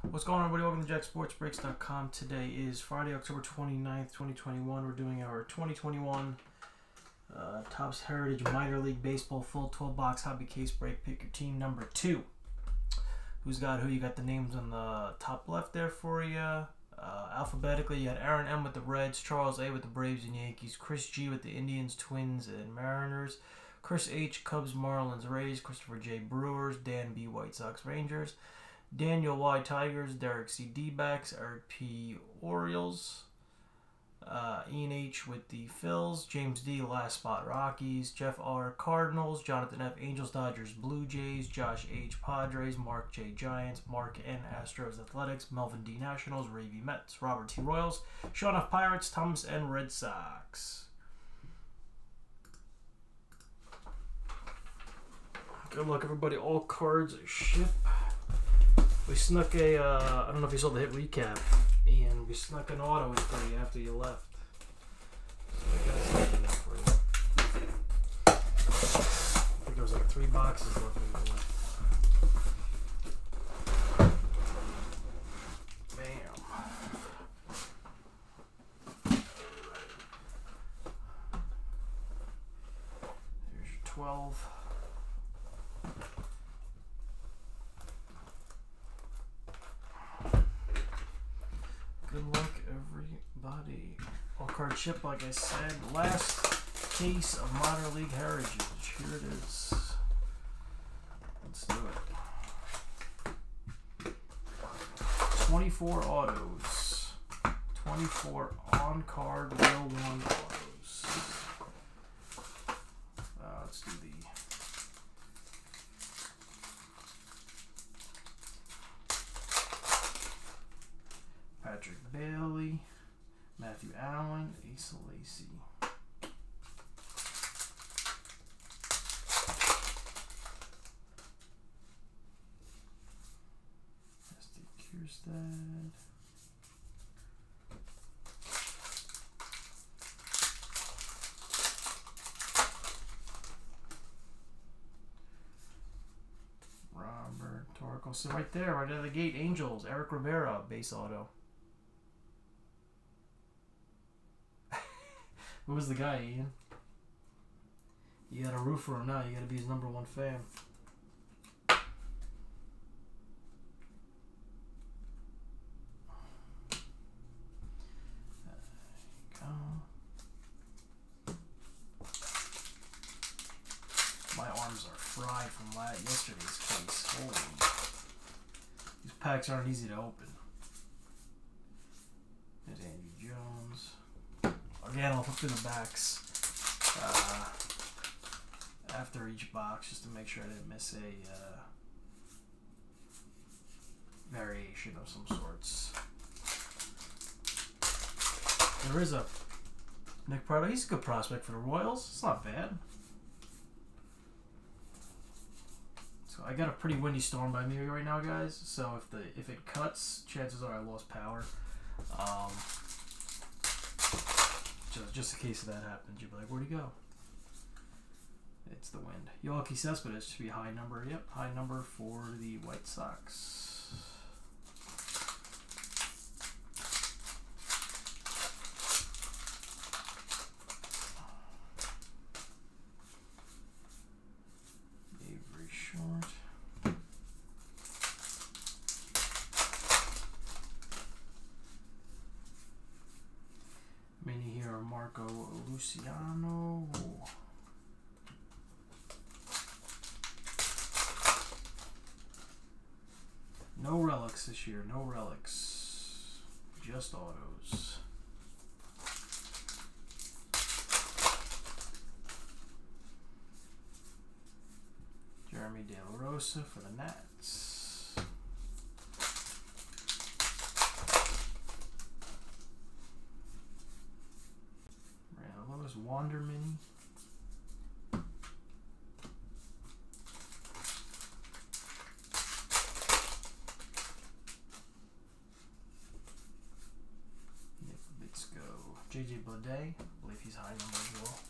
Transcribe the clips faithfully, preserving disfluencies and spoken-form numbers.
What's going on, everybody? Welcome to jack sports breaks dot com. Today is Friday, October twenty-ninth, twenty twenty-one. We're doing our twenty twenty-one uh, Topps Heritage Minor League Baseball full twelve box hobby case break. Pick your team number two. Who's got who? You got the names on the top left there for you. Uh, alphabetically, you had Aaron M. with the Reds, Charles A. with the Braves and Yankees, Chris G. with the Indians, Twins, and Mariners, Chris H. Cubs, Marlins, Rays, Christopher J. Brewers, Dan B. White Sox, Rangers, Daniel Y. Tigers, Derek C. D-backs, Eric P. Orioles, uh, Ian H. with the Phils, James D. Last Spot Rockies, Jeff R. Cardinals, Jonathan F. Angels, Dodgers, Blue Jays, Josh H. Padres, Mark J. Giants, Mark N. Astros Athletics, Melvin D. Nationals, Ray V. Mets, Robert T. Royals, Sean F. Pirates, Thomas N. Red Sox. Good luck, everybody. All cards ship. We snuck a, uh, I don't know if you saw the hit recap, Ian. We snuck an auto in for you after you left. So I got something for you. I think there was like three boxes left when you left. Bam. There's your twelve. Good luck, everybody. All card ship, like I said. Last case of Minor League Heritage. Here it is. Let's do it. twenty-four autos. twenty-four on-card real one autos. Uh, let's do the Patrick Bailey, Matthew Allen, Asa Lacy. Esty Kierstad. Robert Torkel. So right there, right out of the gate, Angels, Eric Rivera, base auto. Who was the guy, Ian? You got a root for him now. You got to be his number one fan. There you go. My arms are fried from last, yesterday's case. Holy. These packs aren't easy to open. There's Andrew Jones. Again, I'll flip through the backs uh, after each box just to make sure I didn't miss a uh, variation of some sorts. There is a Nick Prado. He's a good prospect for the Royals. It's not bad. So I got a pretty windy storm by me right now, guys. So if the if it cuts, chances are I lost power. Um, Just, just in case that happens, you'll be like, where'd he go? It's the wind. Yoelqui Cespedes should be a high number. Yep, high number for the White Sox. Avery Short. Many here are Marco Luciano. No relics this year. No relics. Just autos. Jeremy De La Rosa for the Nats. Wander Mini. Nick Bitsko. J J Bleday. I believe he's high number as well.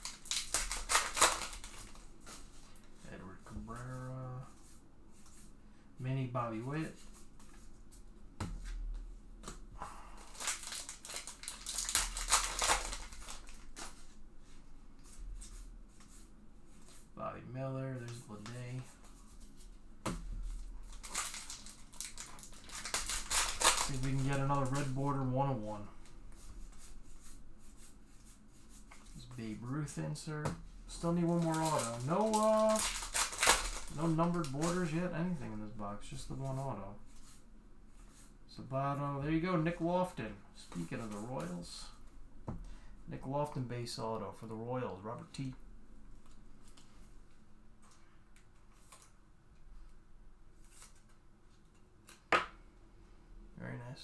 Edward Cabrera. Mini Bobby Witt. See if we can get another red border one oh one. This Babe Ruth insert. Still need one more auto. No, uh, no numbered borders yet. Anything in this box. Just the one auto. Sabato. There you go. Nick Lofton. Speaking of the Royals. Nick Lofton base auto for the Royals. Robert T. Very nice.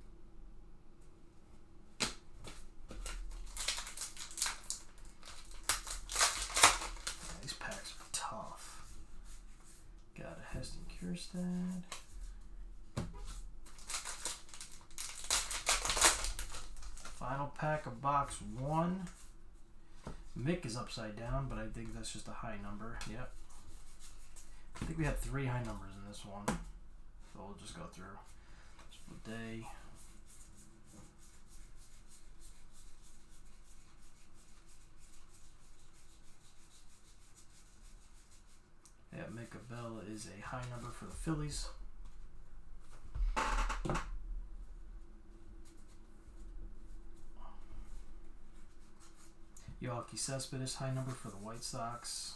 These packs are tough. Got a Heston Kjerstad. Final pack of box one. Mick is upside down, but I think that's just a high number. Yep. I think we had three high numbers in this one. So we'll just go through. Split day. Yeah, Micah Bell is a high number for the Phillies. Yoelqui Cespedes, high number for the White Sox.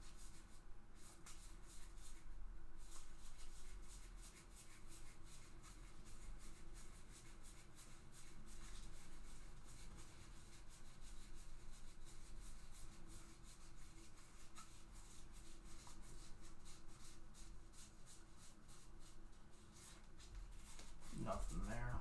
Nothing there.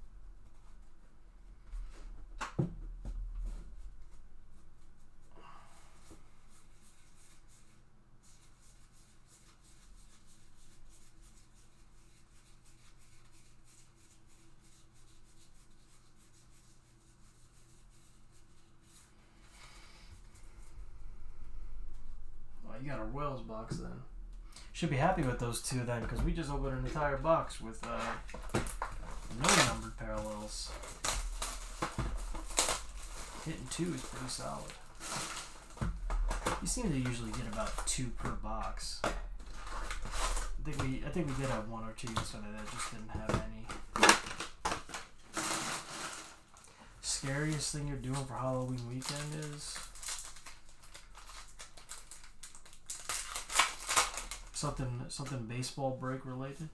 You got a Wells box then. Should be happy with those two then, because we just opened an entire box with uh, no numbered parallels. Hitting two is pretty solid. You seem to usually get about two per box. I think we I think we did have one or two yesterday that just didn't have any. Scariest thing you're doing for Halloween weekend is Something, something baseball break related.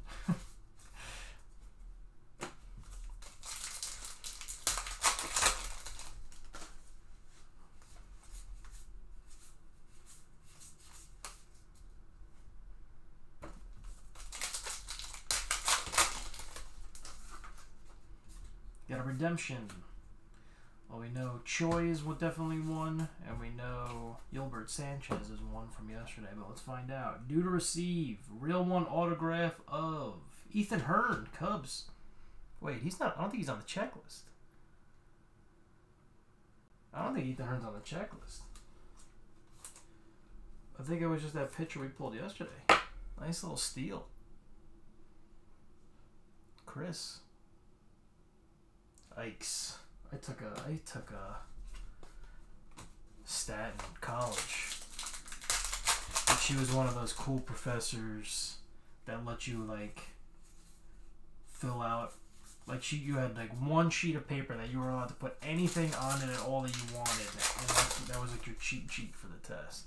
Got a redemption. Well, we know Choi is what definitely won, and we know Gilbert Sanchez is one from yesterday, but let's find out. Due to receive, real one autograph of Ethan Hearn, Cubs. Wait, he's not, I don't think he's on the checklist. I don't think Ethan Hearn's on the checklist. I think it was just that picture we pulled yesterday. Nice little steal. Chris. Ikes. I took a I took a stat in college. And she was one of those cool professors that let you like fill out like she you had like one sheet of paper that you were allowed to put anything on it at all that you wanted, and that, that was like your cheat sheet for the test.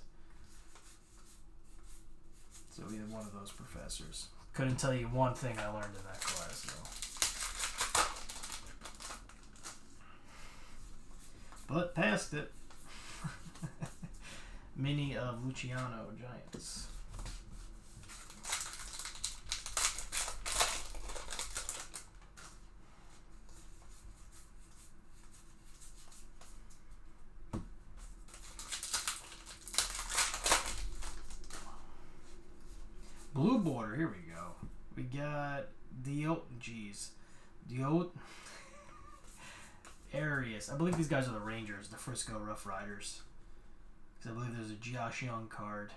So we had one of those professors. Couldn't tell you one thing I learned in that class though. But passed it. Mini of Luciano Giants. Blue border, here we go. We got Dio, geez, Dio. Arias. I believe these guys are the Rangers, the Frisco Rough Riders. Because I believe there's a Josh Young card.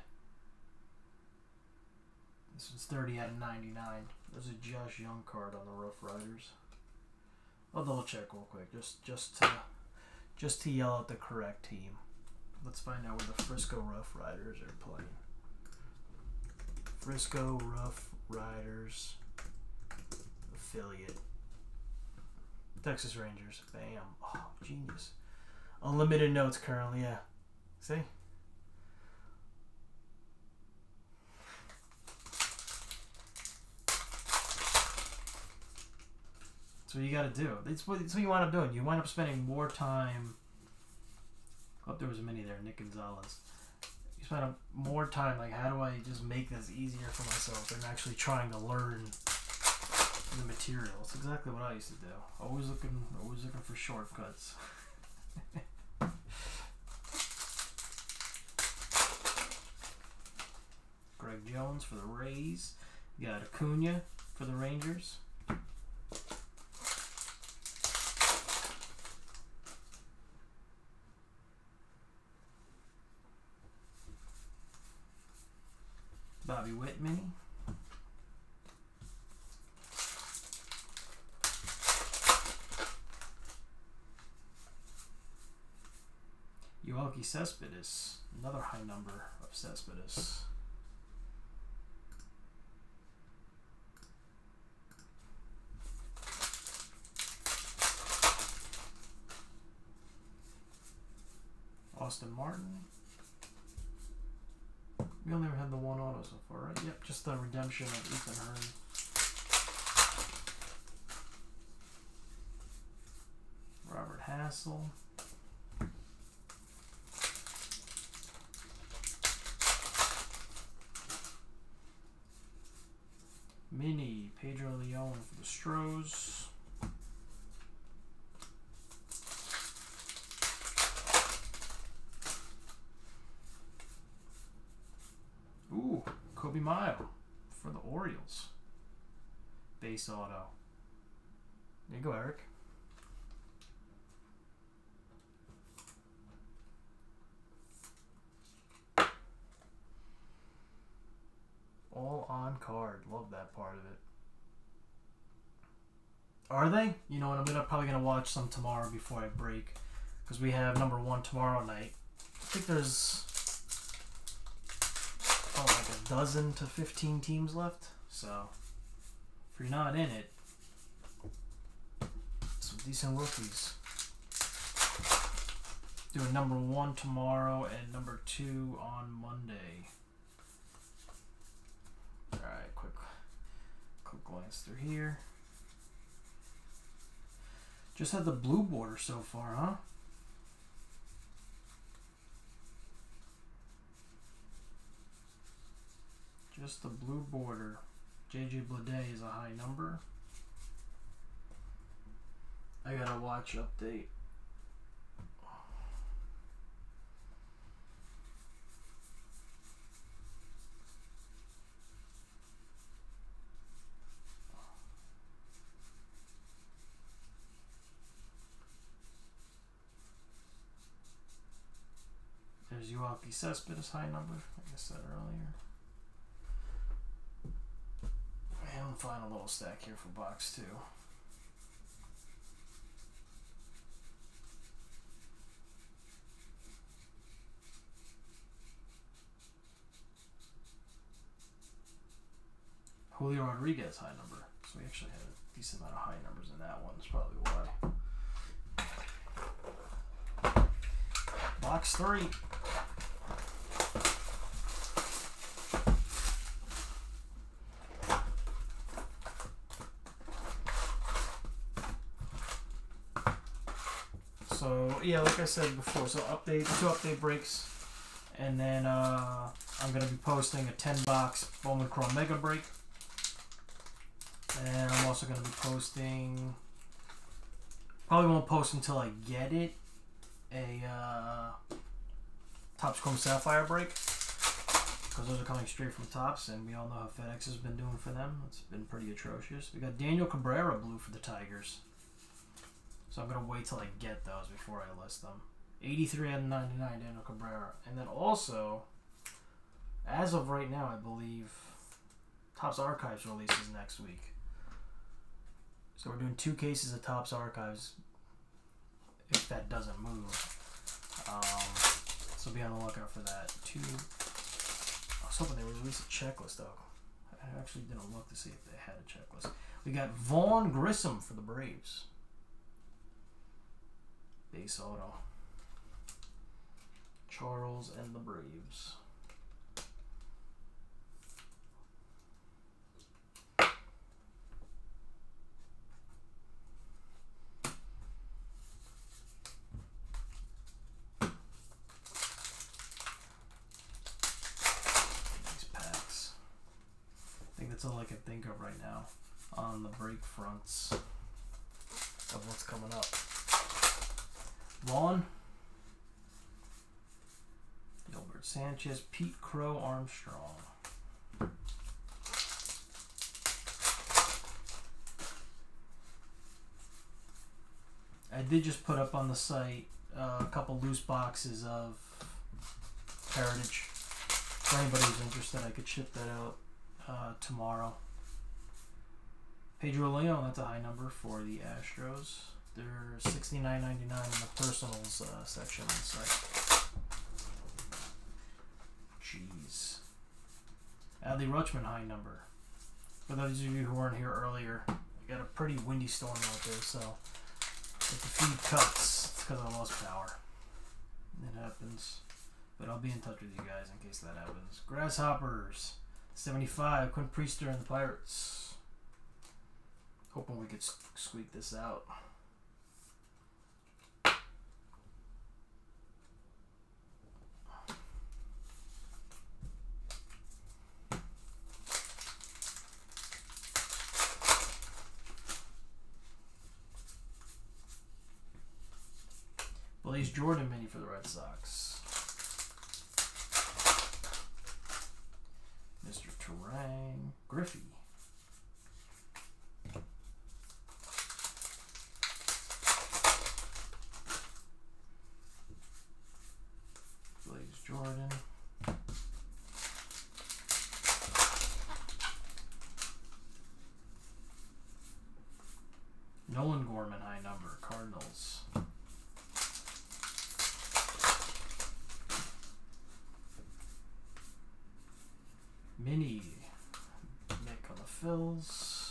This one's thirty out of ninety-nine. There's a Josh Young card on the Rough Riders. I'll double check real quick, just just to just to yell out the correct team. Let's find out where the Frisco Rough Riders are playing. Frisco Rough Riders affiliate. Texas Rangers. Bam. Oh, genius. Unlimited notes currently, yeah. See? That's what you gotta do. That's what, that's what you wind up doing. You wind up spending more time. Oh, there was a mini there, Nick Gonzalez. You spend a, more time, like, how do I just make this easier for myself than actually trying to learn the material. It's exactly what I used to do. Always looking, always looking for shortcuts. Greg Jones for the Rays. You got Acuna for the Rangers. Bobby Witt mini. Yoelqui Cespedes, another high number of Cespedes. Austin Martin. We only ever had the one auto so far, right? Yep, just the redemption of Ethan Hearn. Robert Hassel. Mini, Pedro Leon for the Stros. Ooh, Kobe Mayo for the Orioles. Base auto. There you go, Eric. All on card. Love that part of it. Are they? You know what? I'm gonna probably gonna watch some tomorrow before I break, because we have number one tomorrow night. I think there's oh like a dozen to fifteen teams left. So if you're not in it, some decent rookies. Doing number one tomorrow and number two on Monday. Alright, quick quick glance through here. Just had the blue border so far, huh? Just the blue border. J J Bleday is a high number. I gotta watch update. There's Yoelqui Cespedes high number, like I said earlier. And final little stack here for box two. Julio Rodriguez high number. So we actually had a decent amount of high numbers in that one. That's probably why. Box three. So yeah, like I said before, so update two update breaks, and then uh, I'm gonna be posting a ten box Bowman Chrome Mega break, and I'm also gonna be posting. Probably won't post until I get it. A uh, Topps Chrome Sapphire break, because those are coming straight from Topps, and we all know how FedEx has been doing for them. It's been pretty atrocious. We got Daniel Cabrera blue for the Tigers. So I'm going to wait till I get those before I list them. eighty-three out of ninety-nine, Daniel Cabrera. And then also, as of right now, I believe Topps Archives releases next week. So we're doing two cases of Topps Archives, if that doesn't move. Um, so be on the lookout for that. Two. I was hoping they would release a checklist, though. I actually didn't look to see if they had a checklist. We got Vaughn Grissom for the Braves. Base auto. Charles and the Braves. That's all I can think of right now on the break fronts of what's coming up. Vaughn, Gilbert Sanchez, Pete Crow Armstrong. I did just put up on the site uh, a couple loose boxes of Heritage. For anybody who's interested, I could ship that out Uh, tomorrow. Pedro Leon, that's a high number for the Astros. They're sixty-nine ninety-nine in the personals uh, section on the site. Jeez. Adley Rutschman, high number. For those of you who weren't here earlier, we got a pretty windy storm out there, so if the feed cuts, it's because I lost power. It happens. But I'll be in touch with you guys in case that happens. Grasshoppers. seventy-five, Quinn Priester and the Pirates. Hoping we could squeak this out. Blaze Jordan mini for the Red Sox. Mister Terang, Griffey. Blaze Jordan. Nolan Gorman, high number, Cardinals. Mini, Nick on the fills.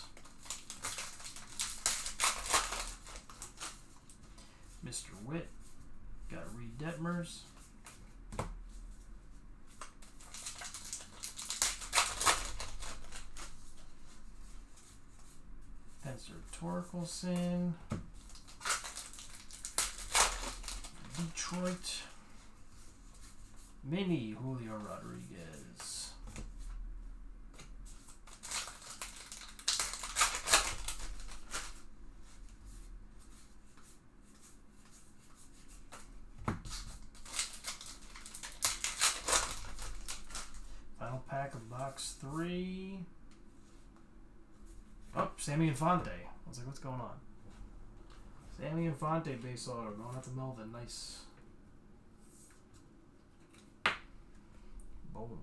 Mister Witt, got Reed Detmers. Spencer Torkelson. Detroit. Mini, Julio Rodriguez. Pack of box three. Oh, Sammy Infante. I was like, what's going on? Sammy Infante base auto going out to Melvin. Nice. Boom.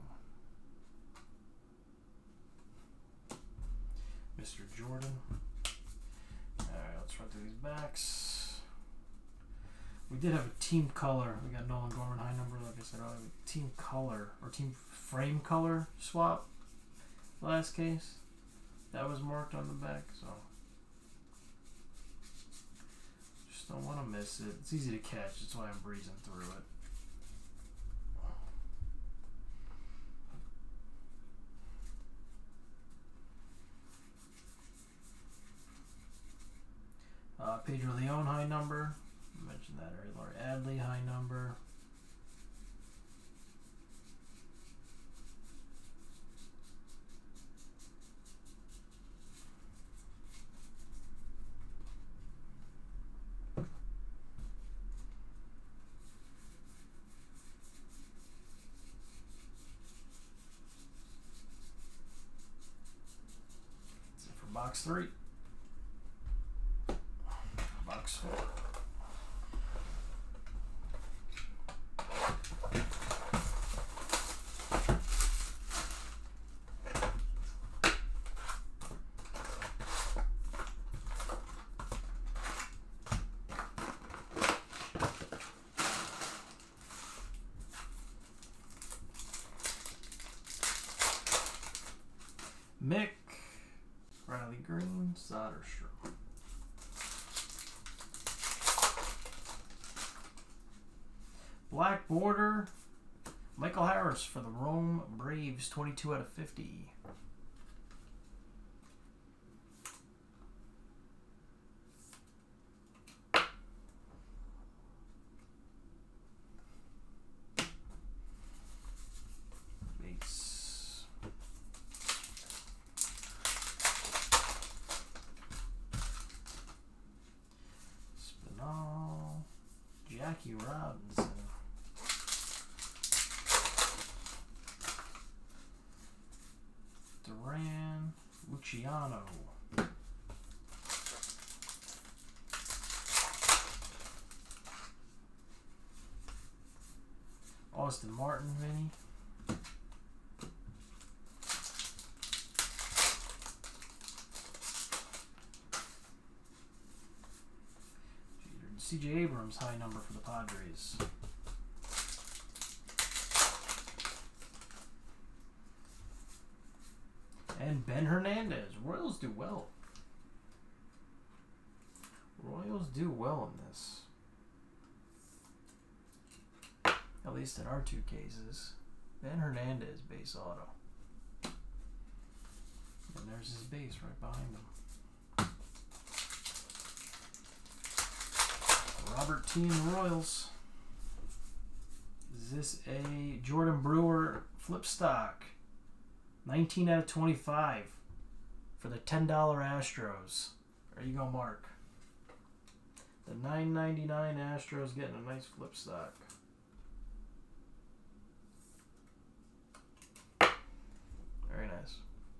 Mister Jordan. Alright, let's run through these backs. We did have a team color. We got Nolan Gorman high number, like I said earlier. Team color or team frame color swap. Last case. That was marked on the back, so just don't want to miss it. It's easy to catch, that's why I'm breezing through it. Uh, Pedro Leon high number. I mentioned that earlier. Laurie Adley high number. That's it for box three. Box four. Mick, Riley Green, Soderstrom. Black border. Michael Harris for the Rome Braves, twenty-two out of fifty. Base. Spinall. Jackie Robinson. Duran, Luciano. Austin Martin, Vinny. C J Abrams, high number for the Padres. And Ben Hernandez. Royals do well. Royals do well in this. At least in our two cases. Ben Hernandez, base auto. And there's his base right behind him. Robert T. and the Royals. Is this a Jordan Brewer flip stock? nineteen out of twenty-five for the ten dollar Astros. There you go, Mark. The nine ninety-nine Astros getting a nice flip stock. Very nice.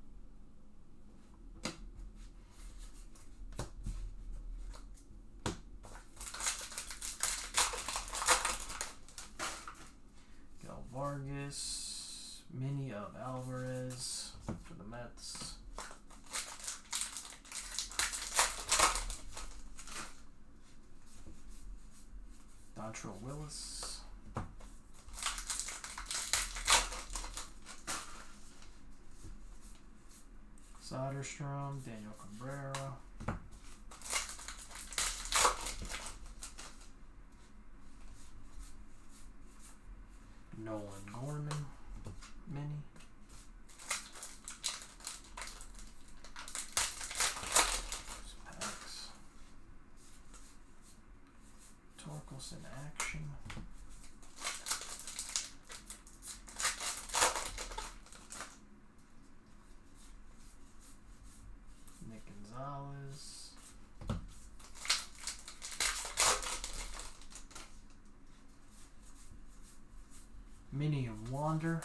Gal Vargas, mini of Alvarez for the Mets. Dontrelle Willis. Soderstrom, Daniel Cabrera. Nolan Gorman, mini. Packs. Torkelson action. Nick Gonzalez. Mini of Wander.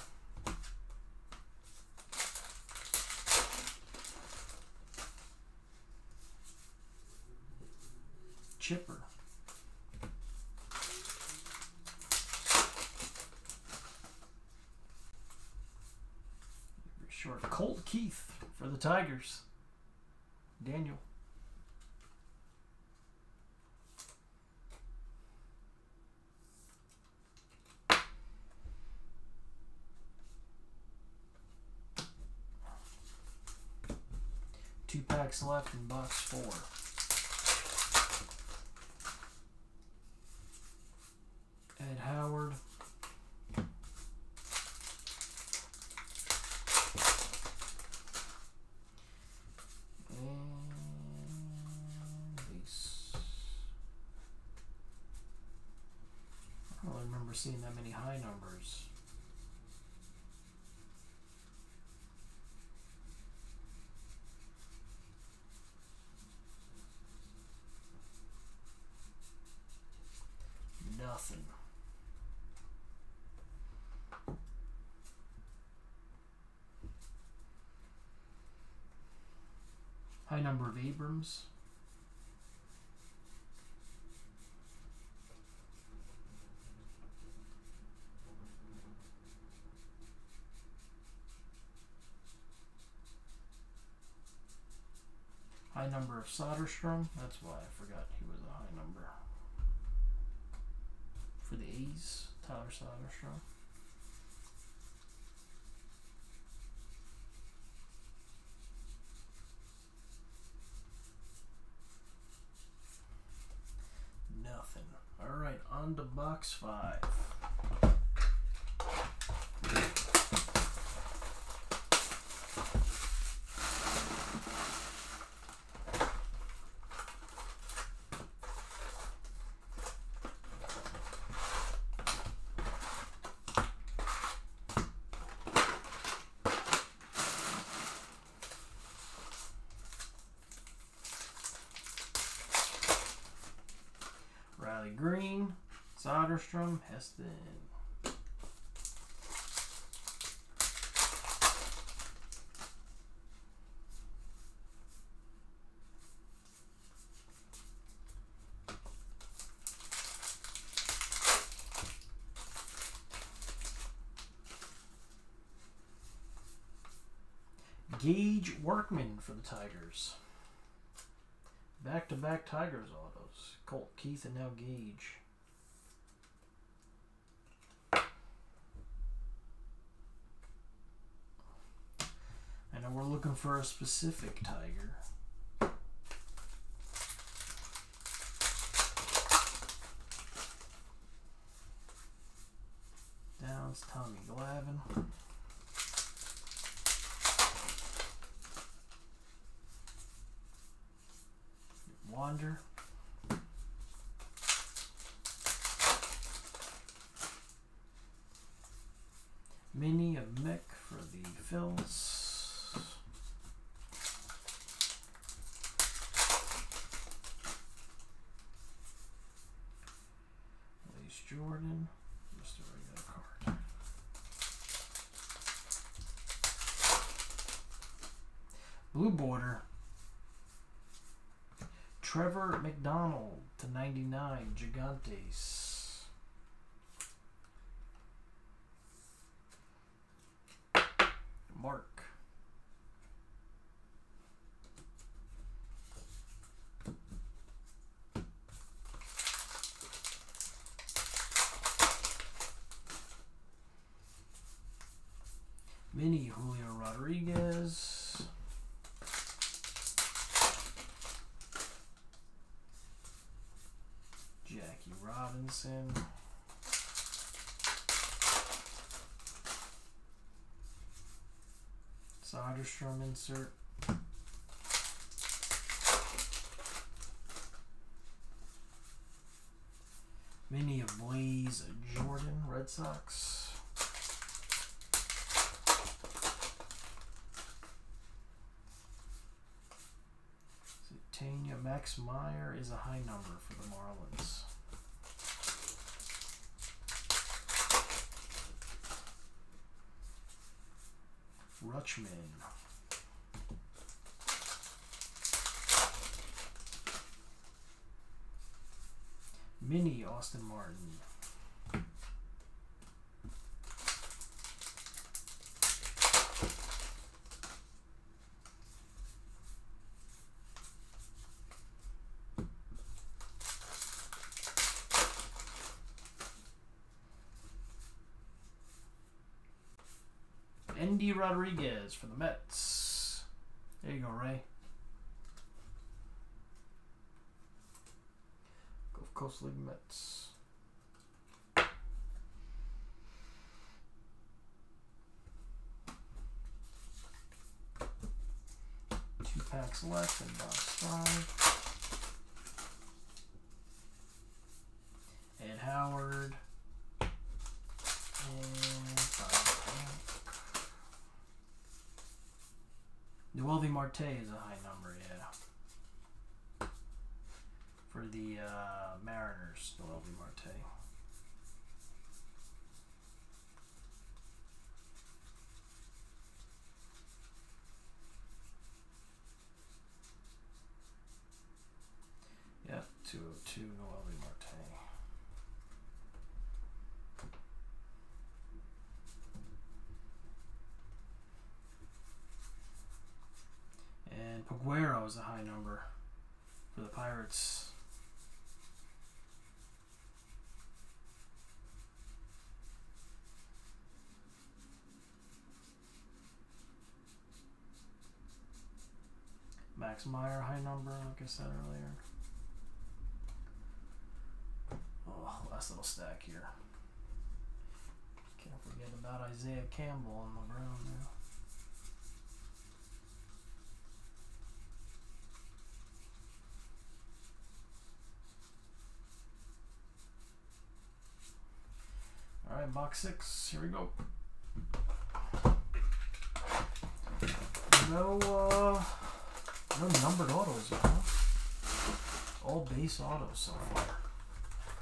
Chipper. Short Colt Keith for the Tigers. Daniel. Two packs left in box four. Ed Howard. And base. I don't really remember seeing that many high numbers. Nothing. High number of Abrams. High number of Soderstrom. That's why I forgot he was a high number. For the A's, Tyler Soderstrom. Nothing. All right, on to box five. Riley Green, Soderstrom, Heston. Gage Workman for the Tigers. Back-to-back Tigers autos. Colt Keith and now Gage. I know we're looking for a specific Tiger. Downs, Tommy Glavine. Wander. Mini of Mick for the Phils. Lace Jordan. Just a regular card. Blue border. Trevor McDonald to ninety-nine, Gigantes. Mark. Mini Julio Rodriguez. Robinson. Soderstrom insert. Mini of Blaze Jordan, Red Sox. Tanya Max Meyer is a high number for the Marlins. Rutschman. Mini Austin Martin. Endy Rodriguez for the Mets. There you go, Ray. Gulf Coast League Mets. Two packs left in box five. Ed Howard. And five. Noelvi Marte is a high number, yeah. For the uh, Mariners, Noelvi Marte. Yeah, two oh two Noelvi Marte. And Paguero is a high number for the Pirates. Max Meyer, high number, like I said earlier. Oh, last little stack here. Can't forget about Isaiah Campbell on the ground now. Alright, box six, here we go. No, uh, no numbered autos, huh? All base autos so far.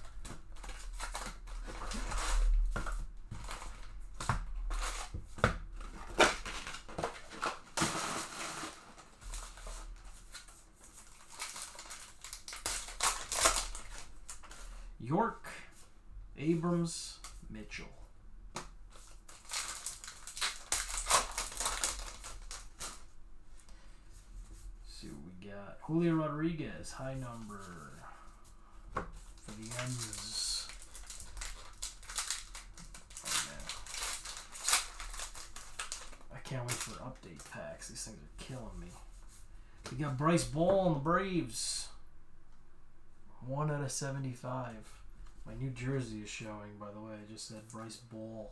York, Abrams, Mitchell. See what we got. Julio Rodriguez, high number for the Ends. Oh man. I can't wait for update packs. These things are killing me. We got Bryce Ball on the Braves. one out of seventy-five. My new jersey is showing, by the way. I just said Bryce Ball.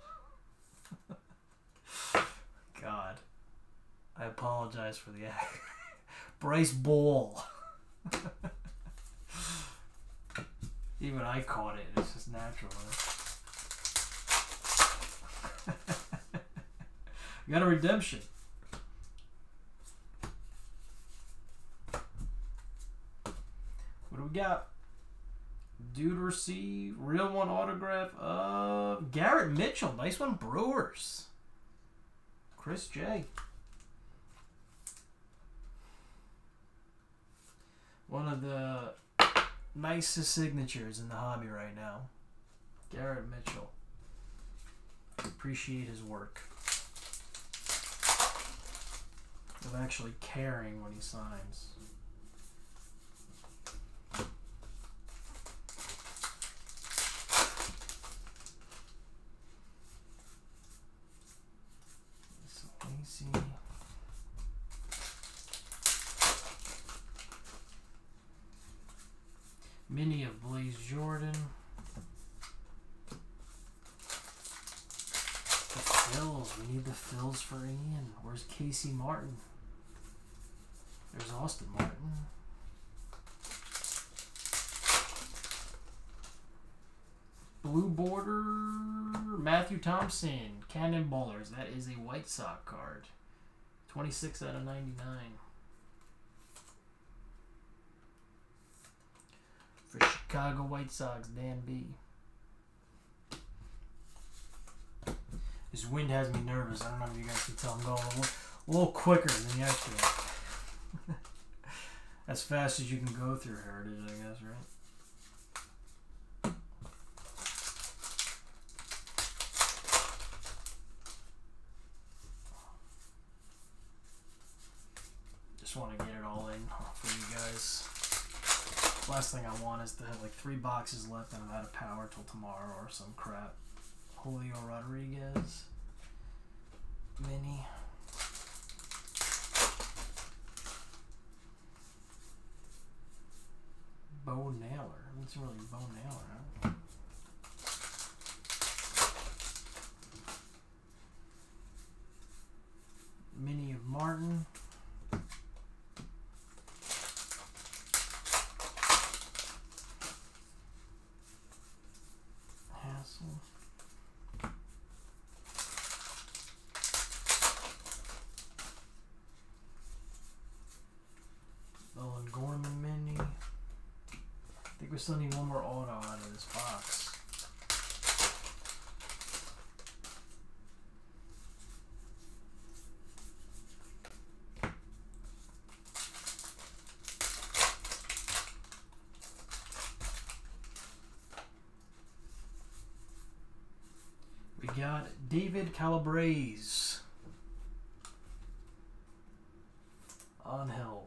God. I apologize for the act. Bryce Ball. Even I caught it. It's just natural. Right? We got a redemption. What do we got? Due to receive. Real one autograph of Garrett Mitchell. Nice one, Brewers. Chris J. One of the nicest signatures in the hobby right now. Garrett Mitchell. Appreciate his work. Of actually caring when he signs. Mini of Blaze Jordan. The fills. We need the fills for Ian. Where's Casey Martin? There's Austin Martin. Blue border. Matthew Thompson. Cannonballers. That is a White Sox card. twenty-six out of ninety-nine. For Chicago White Sox, Dan B. This wind has me nervous. I don't know if you guys can tell. I'm going a little, a little quicker than yesterday. As fast as you can go through Heritage, I guess, right? Just want to get it all in for you guys. Last thing I want is to have like three boxes left and I'm out of power till tomorrow or some crap. Julio Rodriguez. Mini. Bo Naylor. It's really Bo Naylor, huh? Mini of Martin. Owen Gorman mini. I think we still need one more auto out of this box. We got David Calabrese on Hills.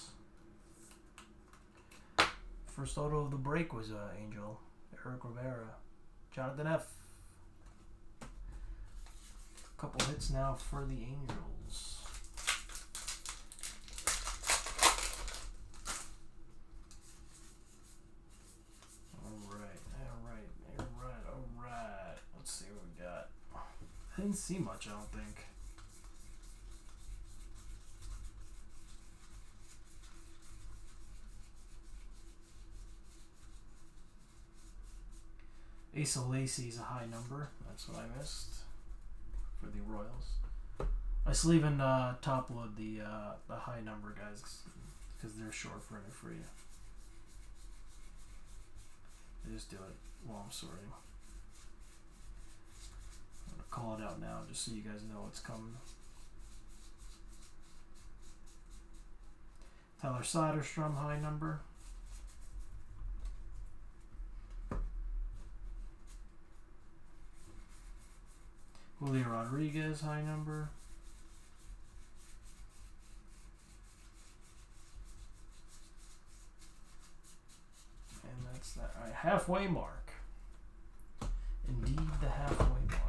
First auto of the break was uh, Angel. Eric Rivera. Jonathan F. Couple hits now for the Angels. Alright, alright, alright, alright. Let's see what we got. I didn't see much, I don't think. Asa Lacy is a high number. That's what I missed for the Royals. I still even uh, top load the uh, the high number guys because they're short printed for you. I just do it while I'm sorting. I'm gonna call it out now just so you guys know what's coming. Tyler Soderstrom high number. Julio Rodriguez, high number. And that's that. All right, halfway mark. Indeed, the halfway mark.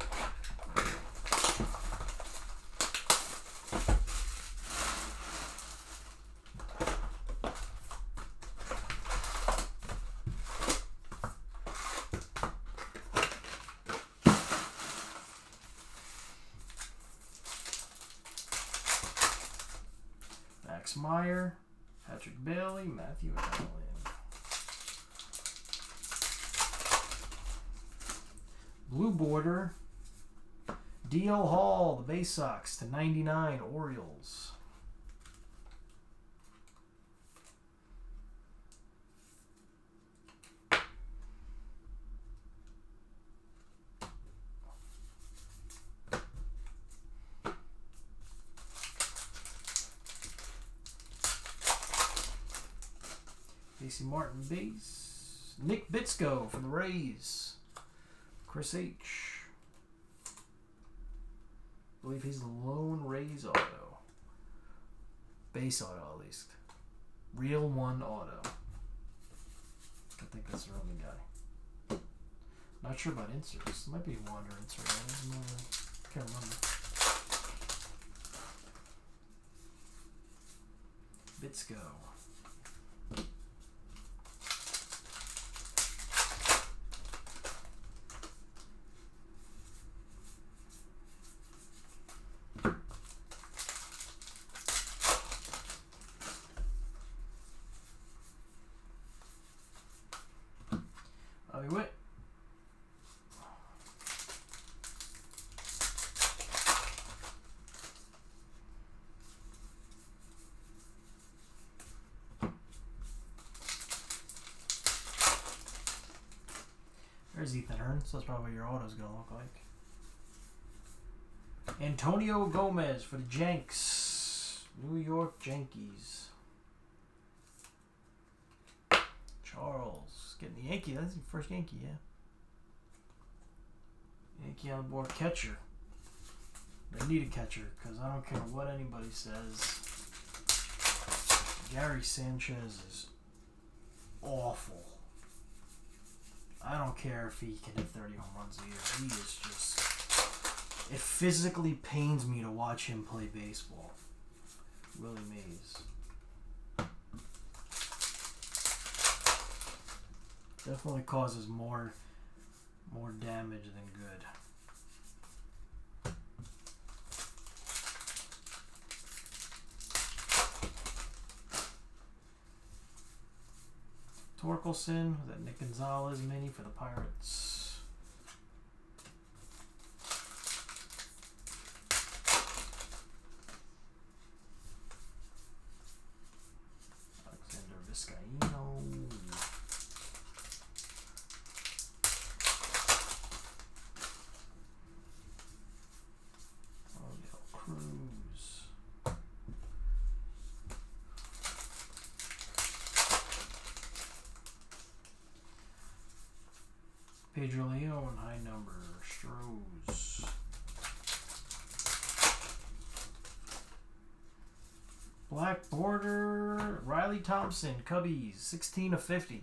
Max Meyer, Patrick Bailey, Matthew Allen. Blue border, D L Hall, the Bay Sox to ninety-nine, Orioles. Casey Martin base. Nick Bitsko for the Rays. Chris H. I believe he's the lone Rays auto. Base auto, at least. Real one auto. I think that's the only guy. Not sure about inserts. Might be Wander insert. I don't know. Can't remember. Bitsko. Bobby Witt. There's Ethan Hearn, so that's probably what your auto's going to look like. Antonio Gomez for the Yanks. New York Yankees. Charles getting the Yankee. That's the first Yankee, yeah. Yankee on the board. Catcher. They need a catcher because I don't care what anybody says. Gary Sanchez is awful. I don't care if he can hit thirty home runs a year. He is just... It physically pains me to watch him play baseball. Willie Mays. Definitely causes more, more damage than good. Torkelson, that Nick Gonzalez mini for the Pirates. Alexander Vizcaino. Odell Cruz. Pedro Leon, high number, Strohs. Black border, Riley Thompson, Cubbies, sixteen of fifty.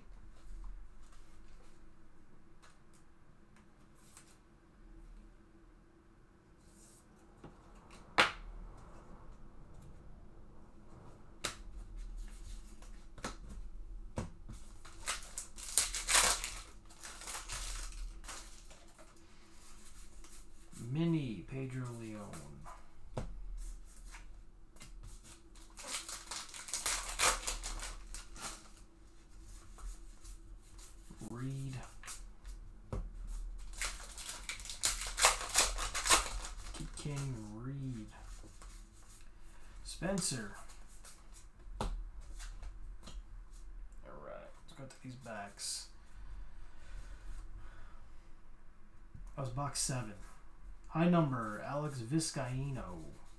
Mini, Pedro Leon. Reed. Keep King, Reed. Spencer. Alright, let's go to these backs. That was box seven. High number, Alex Vizcaino.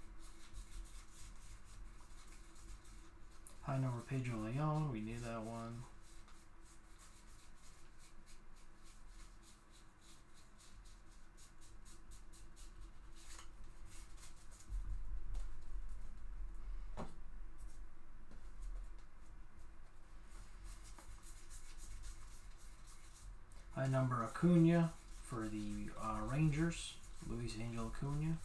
High number, Pedro Leon. We need that one. High number Acuna for the uh, Rangers. Luis Angel Acuna.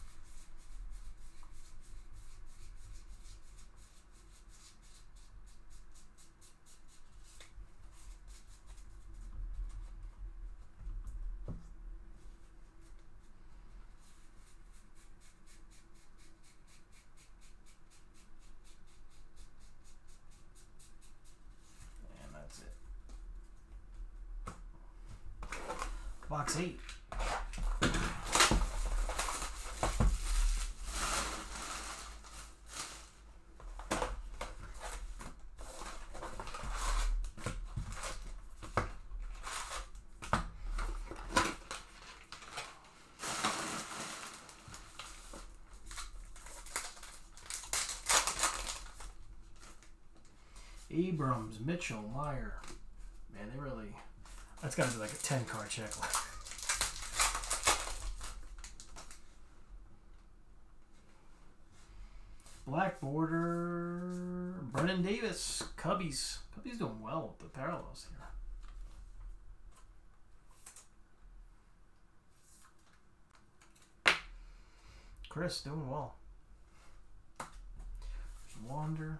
And that's it. Box eight. Abrams, Mitchell, Meyer. Man, they really... That's got to be like a ten card checklist. Black border, Brennan Davis, Cubbies. Cubbies doing well with the parallels here. Chris doing well. There's Wander.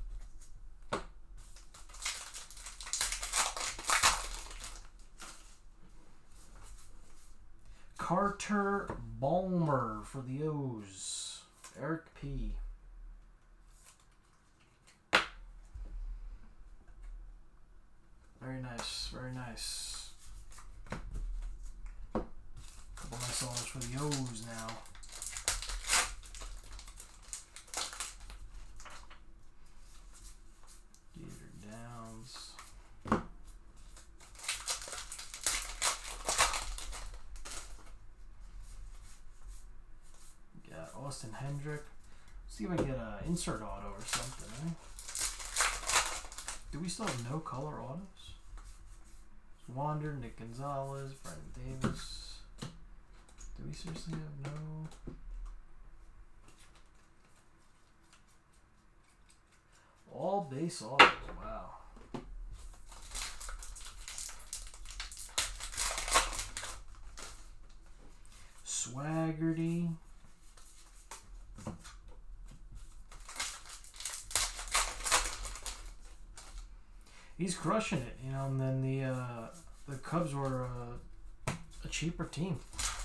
Carter Balmer for the O's. Eric P. Very nice, very nice. Couple nice songs for the O's now. Gator Downs. Got Austin Hendrick. See if I can get an insert auto or something, eh? Do we still have no color autos? Wander, Nick Gonzalez, Brennan Davis. Do we seriously have no? All base autos, wow. Swaggerty. He's crushing it, you know, and then the uh, the Cubs were uh, a cheaper team.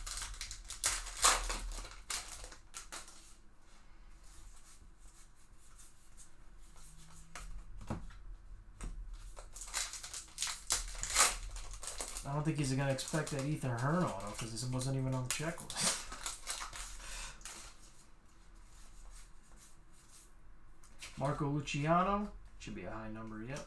I don't think he's going to expect that Ethan Hearn auto because this wasn't even on the checklist. Marco Luciano, should be a high number, yep.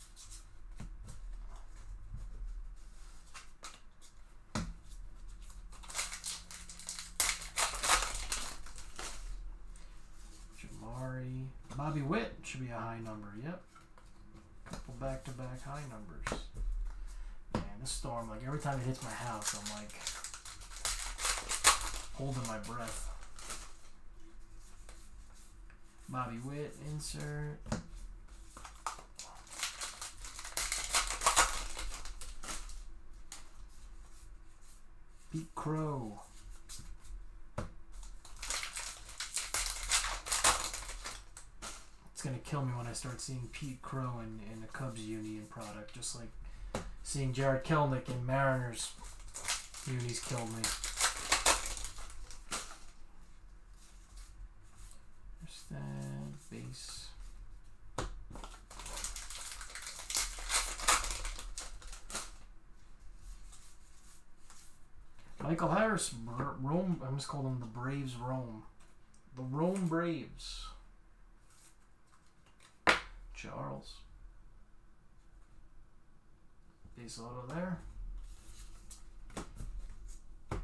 Bobby Witt should be a high number, yep. Couple back-to-back high numbers. Man, this storm, like every time it hits my house, I'm like holding my breath. Bobby Witt, insert. Pete Crow. Gonna kill me when I start seeing Pete Crow in, in a Cubs Union product, just like seeing Jared Kelnick in Mariners unis killed me. There's that base. Michael Harris, Rome. I must call them the Braves Rome. The Rome Braves. Charles. Base auto there. I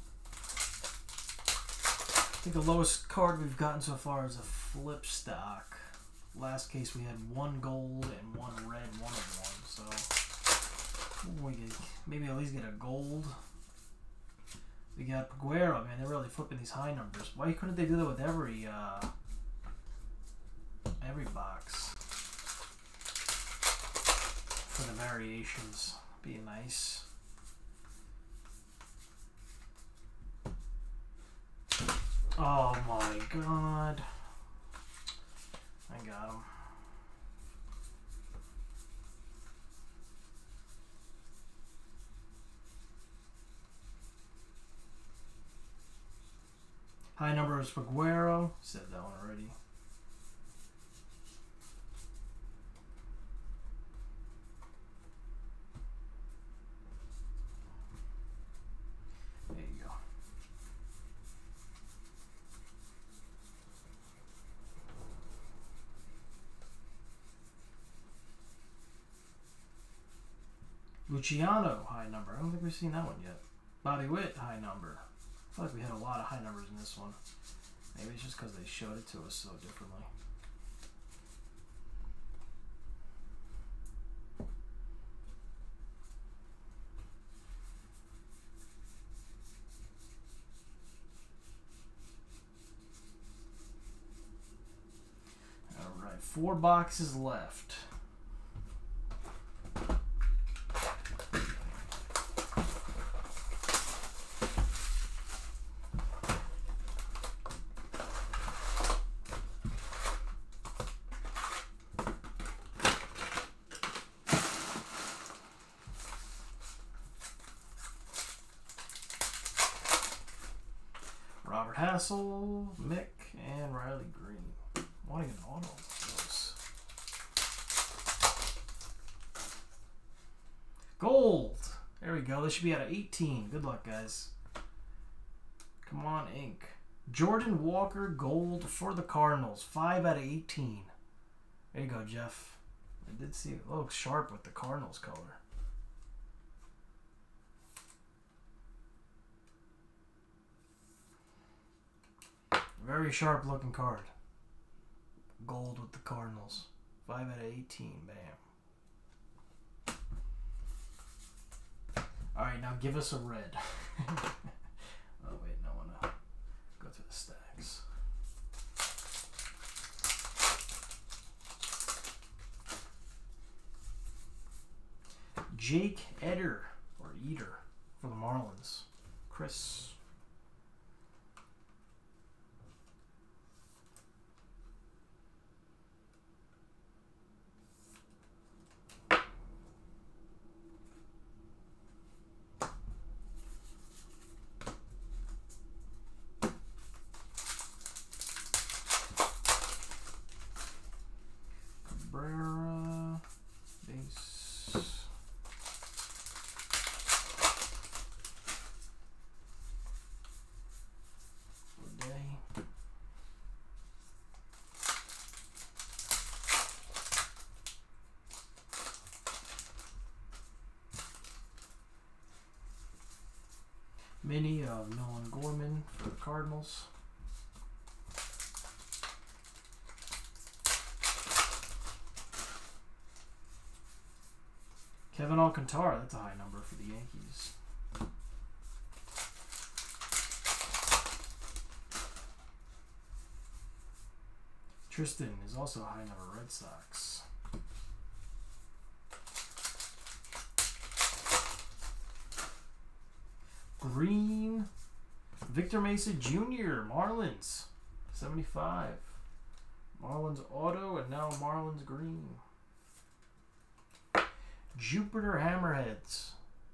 think the lowest card we've gotten so far is a flip stock. Last case we had one gold and one red, one of one. So we could maybe at least get a gold. We got Peguero. Man, they're really flipping these high numbers. Why couldn't they do that with every uh, every box? For the variations, be nice. Oh my god. I got him. High number is Figueroa. Said that one already. There you go. Luciano, high number. I don't think we've seen that one yet. Bobby Witt, high number. I feel like we had a lot of high numbers in this one. Maybe it's just because they showed it to us so differently. All right, four boxes left. Robert Hassel, Mick, and Riley Green. Wanting an auto of those. Gold. There we go. This should be out of eighteen. Good luck, guys. Come on, ink. Jordan Walker, gold for the Cardinals. five out of eighteen. There you go, Jeff. I did see it looks sharp with the Cardinals color. Very sharp looking card. Gold with the Cardinals. five out of eighteen. Bam. Alright, now give us a red. Oh, wait. No, I want to go through the stacks. Jake Eder, or Eder, for the Marlins. Chris. Cabrera, base. Day. Mini of Nolan Gorman for the Cardinals. Kevin Alcantara, that's a high number for the Yankees. Tristan is also a high number, Red Sox. Green, Victor Mesa Junior, Marlins, seventy-five. Marlins auto, and now Marlins green. Jupiter Hammerheads.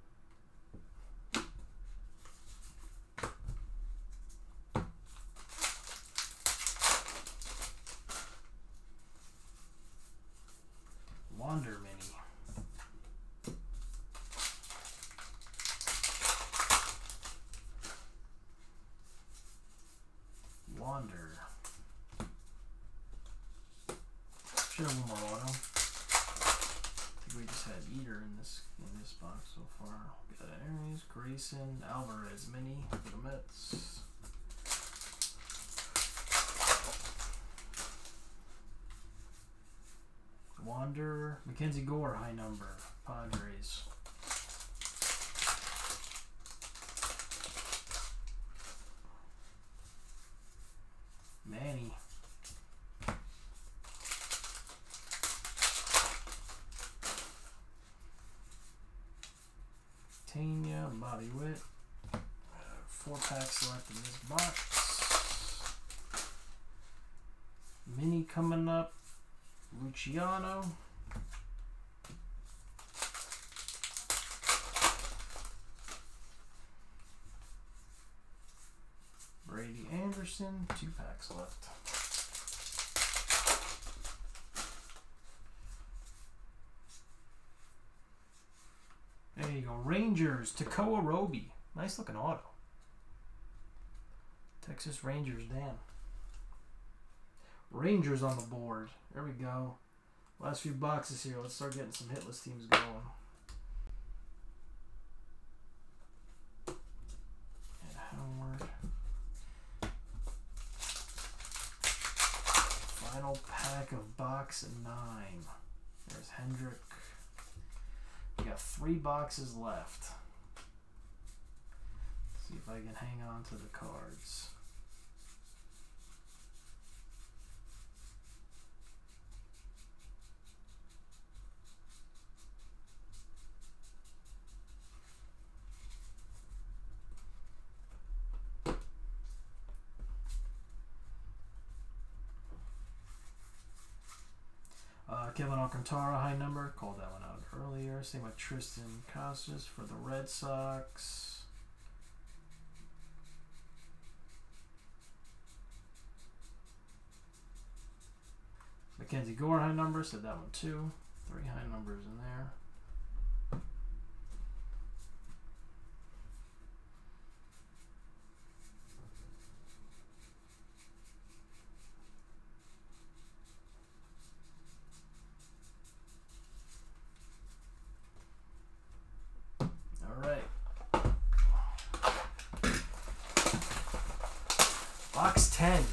Wander Mini. Wander. Should have one more auto. We just had Eater in this in this box so far. We got Aries, Grayson, Alvarez mini for the Mets. Wander, Mackenzie Gore, high number, Padres. Manny. Tanya, Bobby Witt. Uh, four packs left in this box. Mini coming up. Luciano. Brady Anderson. Two packs left. There you go. Rangers. Tekoa Roby. Nice looking auto. Texas Rangers, damn. Rangers on the board. There we go. Last few boxes here. Let's start getting some hitless teams going. And Howard. Final pack of box nine. There's Hendrick. We got three boxes left. Let's see if I can hang on to the cards. Uh, Kevin Alcantara, high number. Called that one out earlier. Same with Tristan Casas for the Red Sox. Mackenzie Gore, high number. Said that one too. Three high numbers in there. Box ten.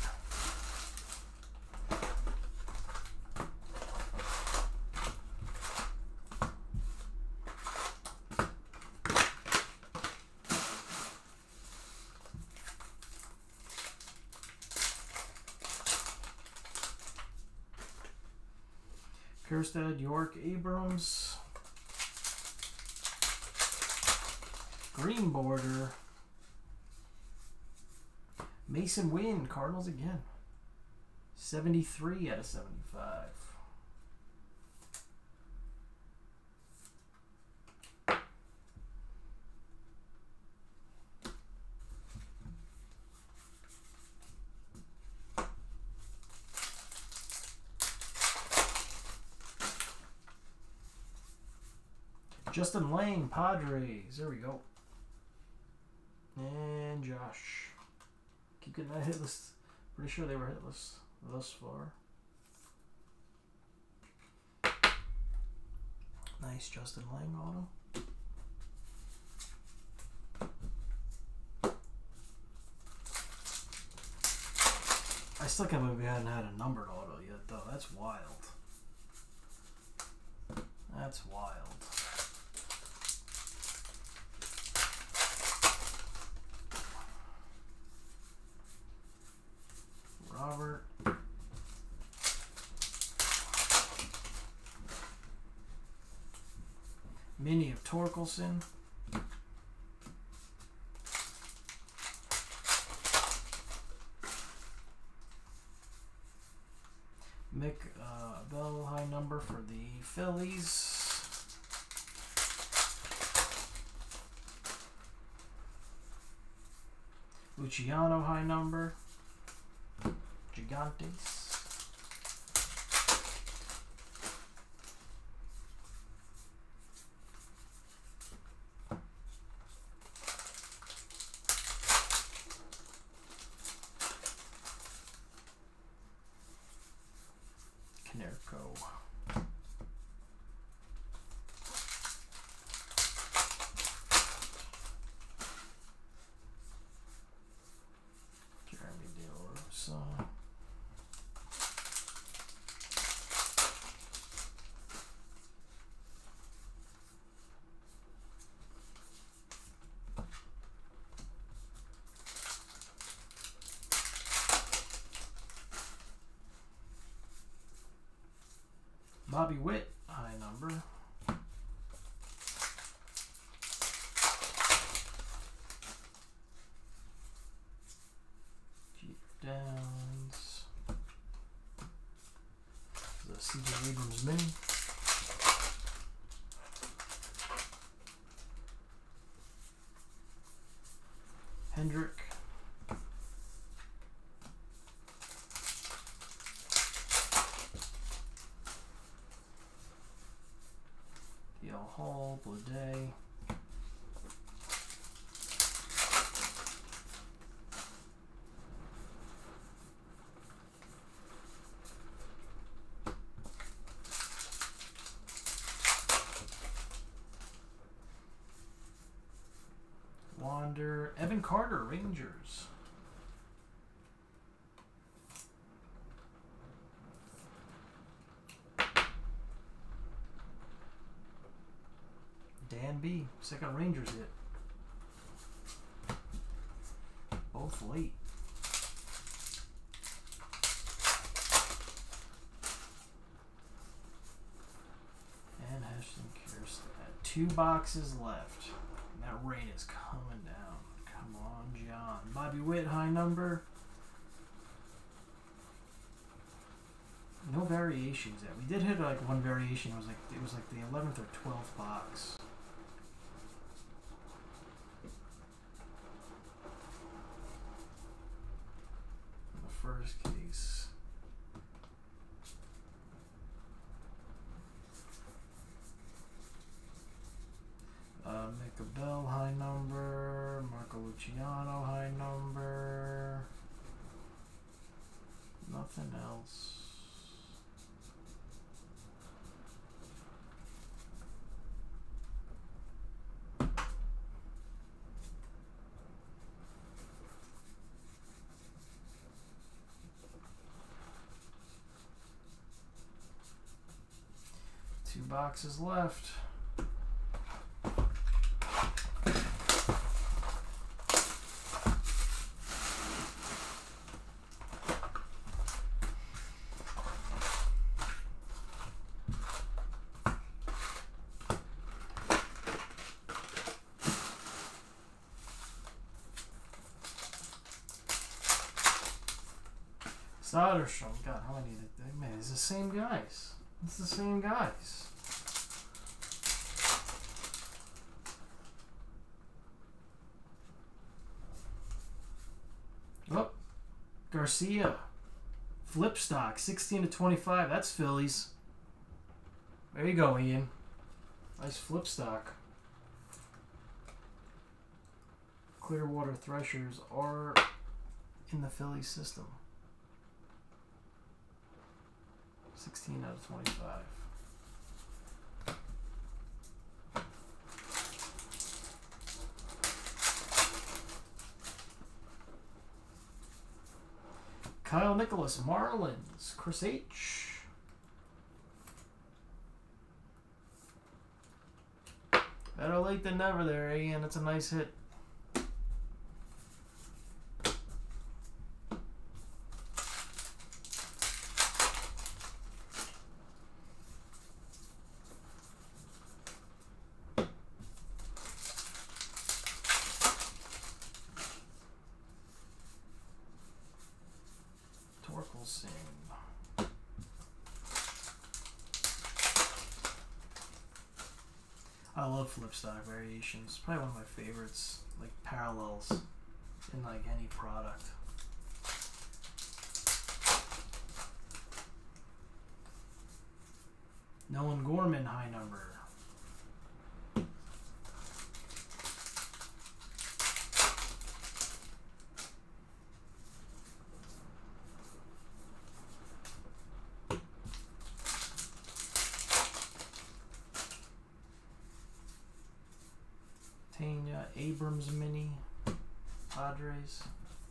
Kjerstad, York, Abrams. Green border. Mason Wynn, Cardinals again. seventy-three out of seventy-five. Justin Lang, Padres. There we go. And Josh. Keep getting that hitless. Pretty sure they were hitless thus far. Nice Justin Lang auto. I still can't believe we hadn't had a numbered auto yet, though. That's wild. That's wild. Robert. Mini of Torkelson. Mick uh, Bell, high number for the Phillies. Luciano, high number. Gigantes. Canerco. Jeremy De La Rosa. Bobby Witt, high number. Jeter Downs. Hendrick. Dale Hall, Bleday. Wander, Evan Carter, Rangers. Dan B, second Rangers hit. Both late. And Ashton Kierstead. Two boxes left. That rain is coming down. Come on, John. Bobby Witt, high number. No variations yet. We did hit like one variation. It was like it was like the eleventh or twelfth box. In the first case. Uh, Mika Bell, high number. Marco Luciano, high number. Nothing else. Two boxes left. Soderstrom, God, how many did they? Man, it's the same guys. It's the same guys. Oh, Garcia, flip stock, sixteen to twenty-five. That's Phillies. There you go, Ian. Nice flip stock. Clearwater Threshers are in the Phillies system. sixteen out of twenty-five. Kyle Nicholas, Marlins, Chris H. Better late than never there, Ian. It's a nice hit. Torkelson. I love flip stock variations. Probably one of my favorites. Like parallels in like any product. Nolan Gorman, high number. Tanya Abrams mini, Padres.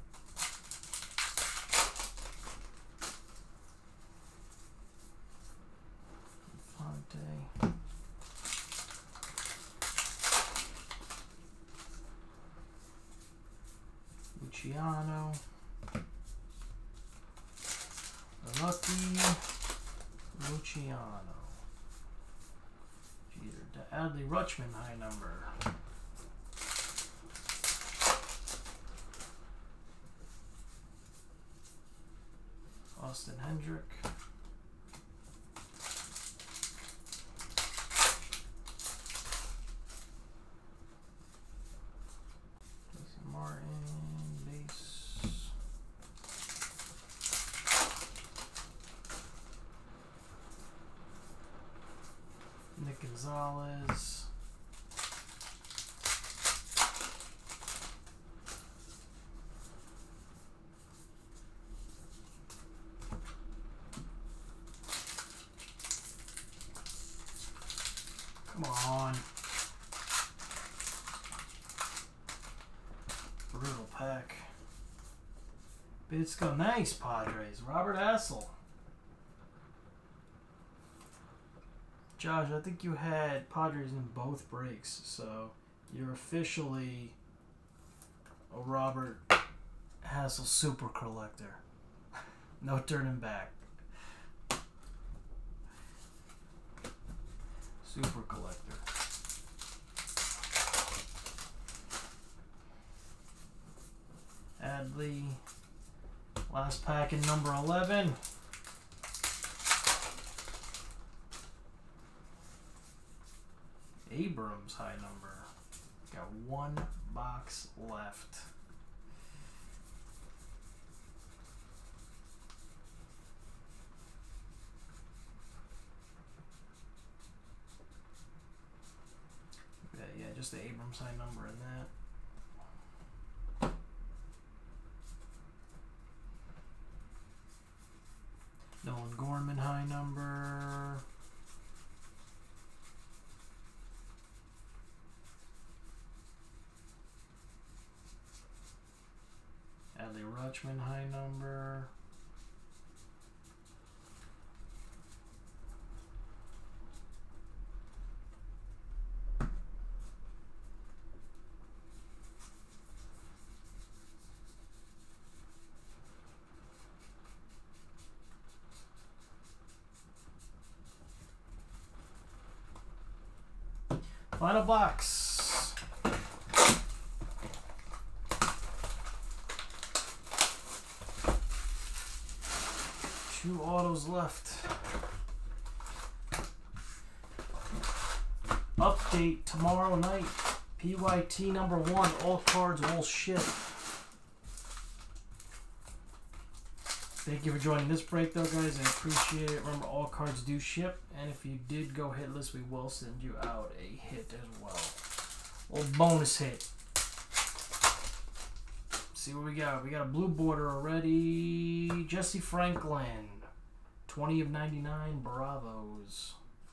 Fonte. Luciano. Lucky. Luciano. Jeter. Adley Rutschman, high number. Austin Hendrick. Martin. Nick Gonzalez. Come on. Brutal pack. Bitsko, nice Padres. Robert Hassel. Josh, I think you had Padres in both breaks, so you're officially a Robert Hassel super collector. No turning back. Super collector. Adley. Last pack in number eleven. Abrams high number. Got one box left. Yeah, yeah, just the Abrams high number in that. Nolan Gorman high number. Adley Rutschman high number. Final box. Two autos left. Update tomorrow night. P Y T number one. All cards will ship. Thank you for joining this break, though, guys. I appreciate it. Remember, all cards do ship. And if you did go hitless, we will send you out a hit as well. A little bonus hit. See what we got. We got a blue border already. Jesse Franklin. twenty of ninety-nine. Bravos.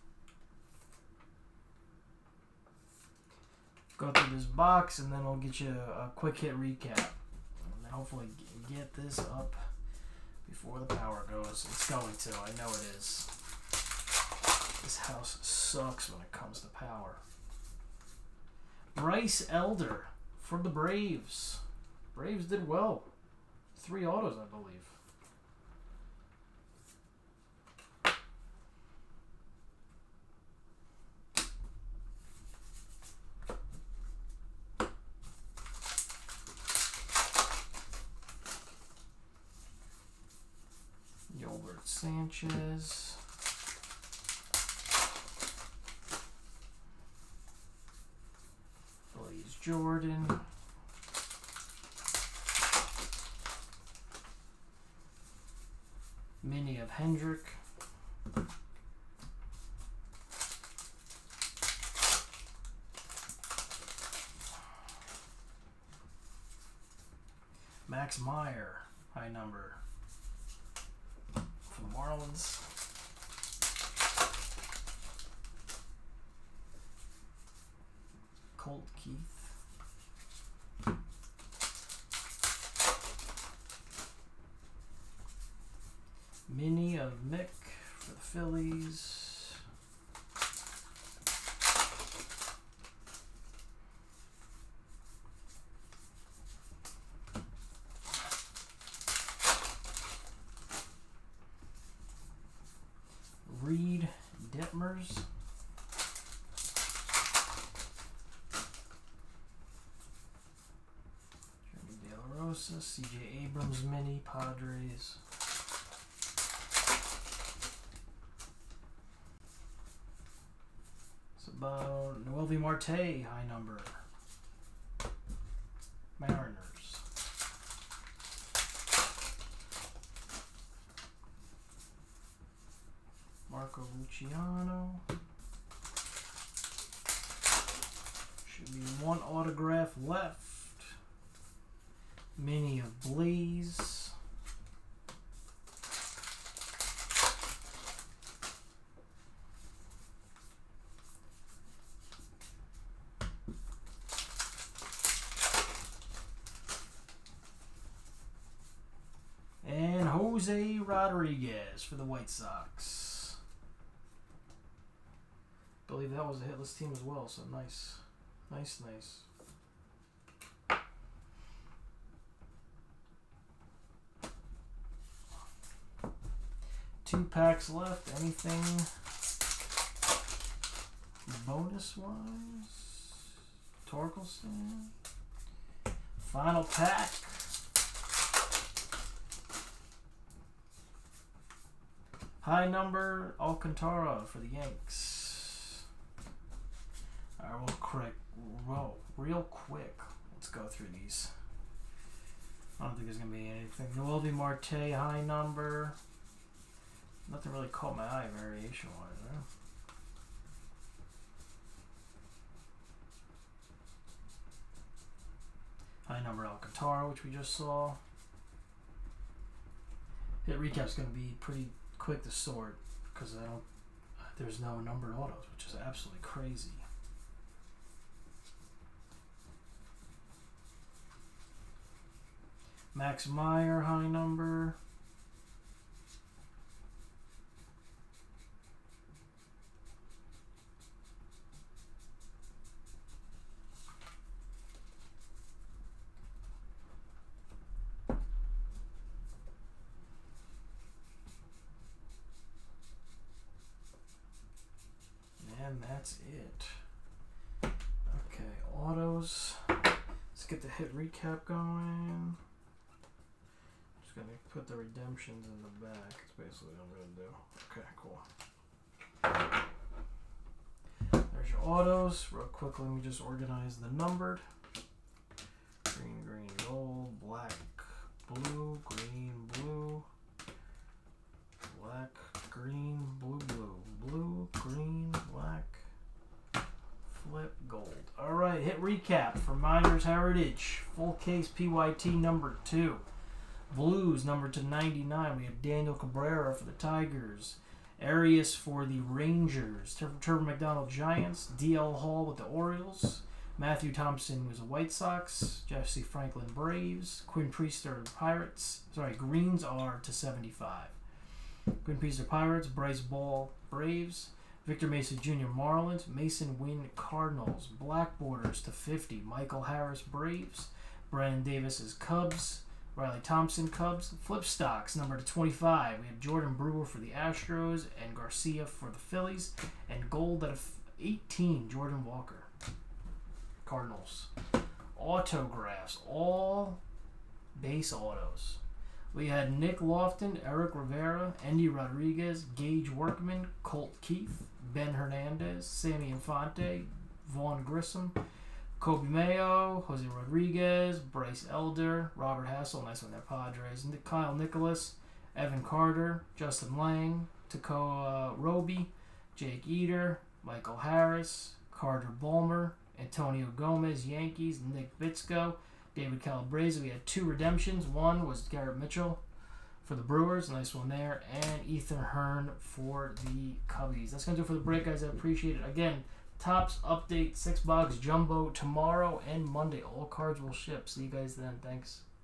Go through this box, and then we'll get you a quick hit recap. And then hopefully get this up before the power goes. It's going to. I know it is. This house sucks when it comes to power. Bryce Elder for the Braves. Braves did well. Three autos, I believe. Yolbert Sanchez. Blaze Jordan. Mini of Hendrick. Max Meyer, high number for the Marlins. Colt Keith. Mini of Mick for the Phillies. Reed Detmers. Jeremy De La Rosa. C J Abrams Mini Padres. About Noelvi Marte, high number. Mariners. Marco Luciano. one autograph left. Mini of Blaze. And Jose Rodriguez for the White Sox. I believe that was a hitless team as well, so nice. Nice, nice. Two packs left. Anything bonus-wise? Torkelson. Final pack. High number Alcantara for the Yanks. Alright, we'll quick, roll real quick. Let's go through these. I don't think there's gonna be anything. Noelvi Marte, high number. Nothing really caught my eye variation wise, huh? High number Alcantara, which we just saw. Hit recap's gonna be pretty quick to sort because I don't there's no numbered autos, which is absolutely crazy. Max Meyer, high number. And that's it. Okay, autos. Let's get the hit recap going. Just gonna put the redemptions in the back. That's basically what I'm gonna do. Okay, cool. There's your autos. Real quickly, let me just organize the numbered. Green, green, gold, black, blue, green, blue, black, green, blue, blue, blue, green, black, flip, gold. All right, hit recap for Miners Heritage. Full case P Y T number two. Blues number to ninety-nine. We have Daniel Cabrera for the Tigers. Arias for the Rangers. Trevor McDonald Giants. D L Hall with the Orioles. Matthew Thompson was the White Sox. Jesse Franklin Braves. Quinn Priester Pirates. Sorry, Greens are to seventy-five. Quinn Priester Pirates. Bryce Ball Braves. Victor Mason Junior Marlins. Mason Wynn Cardinals. Black Borders to fifty. Michael Harris Braves. Brandon Davis is Cubs. Riley Thompson Cubs. Flip stocks number to twenty-five. We have Jordan Brewer for the Astros and Garcia for the Phillies. And gold at eighteen. Jordan Walker Cardinals. Autographs. All base autos. We had Nick Lofton, Eric Rivera, Endy Rodriguez, Gage Workman, Colt Keith, Ben Hernandez, Sammy Infante, Vaughn Grissom, Kobe Mayo, Jose Rodriguez, Bryce Elder, Robert Hassel, nice one there, Padres, Kyle Nicholas, Evan Carter, Justin Lang, Takoa Roby, Jake Eater, Michael Harris, Carter Bulmer, Antonio Gomez, Yankees, Nick Bitsko, David Calabrese. We had two redemptions. One was Garrett Mitchell for the Brewers. Nice one there. And Ethan Hearn for the Cubbies. That's going to do it for the break, guys. I appreciate it. Again, Topps update, six box jumbo tomorrow and Monday. All cards will ship. See you guys then. Thanks.